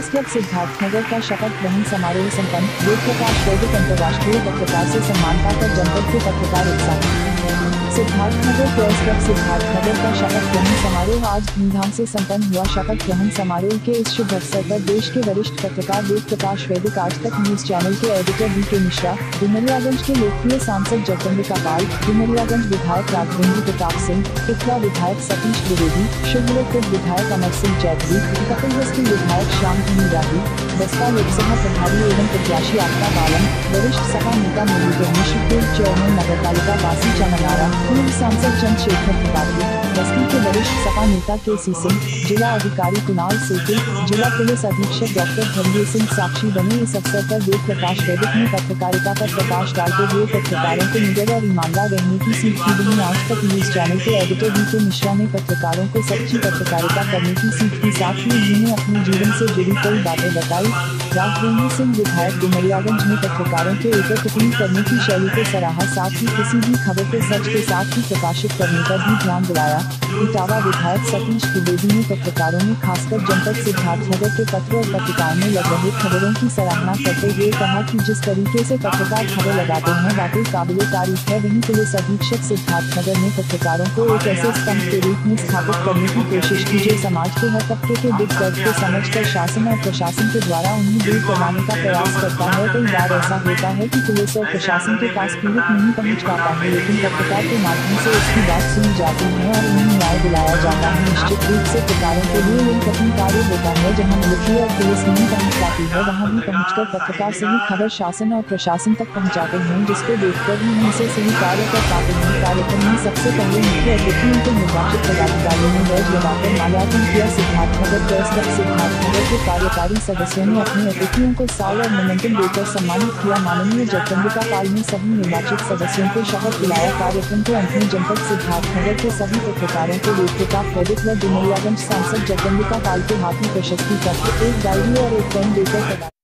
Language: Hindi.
प्रेस क्लब सिद्धार्थनगर का शपथ ग्रहण समारोह संपन्न। वेद प्रकाश वैदिक अंतर्राष्ट्रीय पत्रकार से सम्मान पाकर जनपद के पत्रकार उत्साहित। सिद्धार्थनगर प्रेस क्लब सिद्धार्थनगर का शपथ ग्रहण समारोह आज धूमधाम से संपन्न हुआ। शपथ ग्रहण समारोह के इस शुभ अवसर पर देश के वरिष्ठ पत्रकार वेद प्रकाश वैदिक आज तक न्यूज चैनल के एडिटर बी.के. मिश्रा, डुमरियागंज के लोकप्रिय सांसद जगदम्बिका पाल, डुमरियागंज विधायक राघवेंद्र प्रताप सिंह, इटवा विधायक सतीश द्विवेदी, शिवपुर विधायक अमर सिंह चौधरी, कपिलवस्तु विधायक श्याम धनी राही, बसपा लोकसभा प्रभारी एवं प्रत्याशी आपका बालन, वरिष्ठ सपा नेता मुरलीधर मिश्र, पूर्व चेयरमैन नगर पालिका वासी चमनारा, पूर्व सांसद चंद्रशेखर त्रिपाठी, बस्ती के वरिष्ठ सपा नेता के.सी. सिंह, जिला अधिकारी कुणाल सेतु, जिला पुलिस अधीक्षक डॉक्टर धनवीर सिंह साक्षी बने। इस अवसर पर वेद प्रकाश वैदिक ने पत्रकारिता पर प्रकाश डालते हुए पत्रकारों को निडर और ईमानदार रहने की सीख दी। वहीं आज तक न्यूज चैनल के एडिटर बी.के. मिश्रा ने पत्रकारों को सच्ची पत्रकारिता करने की सीख दी। साथ ही उन्होंने अपने जीवन से जुड़ी कई बातें बताई। राघवेंद्र सिंह विधायक डुमरियागंज ने पत्रकारों के ऊपर टिप्पणी करने की शैली को सराहा। साथ ही किसी भी खबर को सच के साथ ही प्रकाशित करने पर भी ध्यान दिलाया। इटावा विधायक सतीश द्विवेदी ने पत्रकारों में खासकर जनपद सिद्धार्थनगर के पत्र और पत्रिकाओं में लग रहे खबरों की सराहना करते हुए कहा कि जिस तरीके से पत्रकार खबर लगाते हैं वाकई काबिले तारीफ है। वहीं पुलिस अधीक्षक सिद्धार्थनगर ने पत्रकारों को एक ऐसे स्तंभ के रूप में स्थापित करने की कोशिश की जो समाज के हर तबके के दुख दर्द को समझकर शासन और प्रशासन के द्वारा उन्हें दूर करवाने का प्रयास करता है। कई बार ऐसा होता है कि पुलिस और प्रशासन के पास पीड़ित नहीं पहुंच पाता है, लेकिन पत्रकार के माध्यम से उसकी बात सुनी जाती है और उन्हें न्याय दिलाया जाता है। निश्चित रूप से पत्रकारों के लिए यही कठिन कार्य होता है। जहां मिलिट्री और पुलिस नहीं पहुंच पाती है वहां भी पहुंचकर पत्रकार सही खबर शासन और प्रशासन तक पहुंचाते हैं, जिसको देखकर ही उनसे सही कार्य कर पाते हैं। कार्यक्रम में सबसे पहले मुख्य अतिथियों को निर्वाचित पदाधिकारियों ने बैज लगाकर माल्यार्पण किया। सिद्धार्थनगर प्रेस क्लब सिद्धार्थनगर के कार्यकारी सदस्यों ने अपने अतिथियों को साल और मोमेंटम देकर सम्मानित किया। माननीय जगदम्बिका पाल ने सभी निर्वाचित सदस्यों को शपथ दिलाया। कार्यक्रम के अंत में जनपद सिद्धार्थनगर के सभी पत्रकारों को वेद प्रकाश वैदिक व डुमरियागंज सांसद जगदम्बिका पाल के हाथ में प्रशस्ति पत्र, एक डायरी और एक पेन देकर